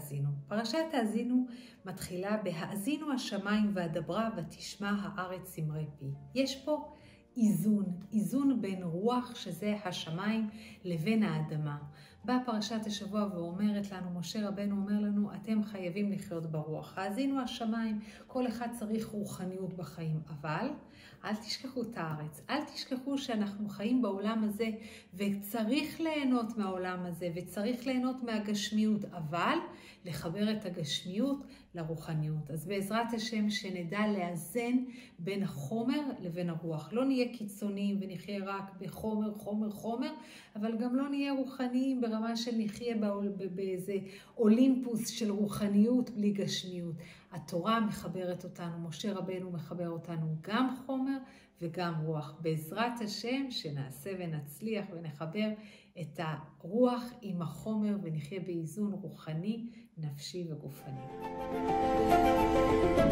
האזינו. פרשת האזינו מתחילה בהאזינו השמיים והדברה ותשמע הארץ שמרי פי. יש פה איזון בין רוח, שזה השמיים, לבין האדמה. באה פרשת השבוע ואומרת לנו, משה רבנו אומר לנו, אתם חייבים לחיות ברוח. האזינו השמיים, כל אחד צריך רוחניות בחיים, אבל אל תשכחו את הארץ. אל תשכחו שאנחנו חיים בעולם הזה, וצריך ליהנות מהעולם הזה, וצריך ליהנות מהגשמיות, אבל לחבר את הגשמיות לרוחניות. אז בעזרת השם שנדע לאזן בין החומר לבין הרוח. לא נהיה קיצוניים ונחיה רק בחומר, חומר, אבל גם לא נהיה רוחניים ברמה של נחיה באיזה אולימפוס של רוחניות בלי גשמיות. התורה מחברת אותנו, משה רבנו מחבר אותנו גם חומר וגם רוח. בעזרת השם שנעשה ונצליח ונחבר את הרוח עם החומר ונחיה באיזון רוחני, נפשי וגופני.